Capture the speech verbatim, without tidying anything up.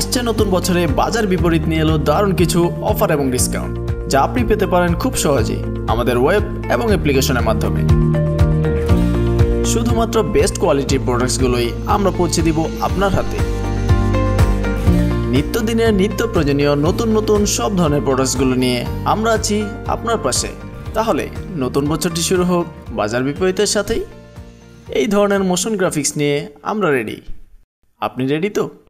আসছে নতুন বছরে বাজার বিপরীত নিয়ে এলো দারুণ কিছু অফার এবং ডিসকাউন্ট, যা আপনি পেতে পারেন খুব সহজেই আমাদের ওয়েব এবং অ্যাপ্লিকেশনের মাধ্যমে। শুধুমাত্র বেস্ট কোয়ালিটির প্রোডাক্টসগুলোই আমরা পৌঁছে দিব আপনার হাতে। নিত্যদিনের নিত্য প্রয়োজনীয় নতুন নতুন সব ধরনের প্রোডাক্টসগুলো নিয়ে আমরা আছি আপনার পাশে। তাহলে নতুন বছরটি শুরু হোক বাজার বিপরীতের সাথেই। এই ধরনের মোশন গ্রাফিক্স নিয়ে আমরা রেডি। আপনি রেডি তো?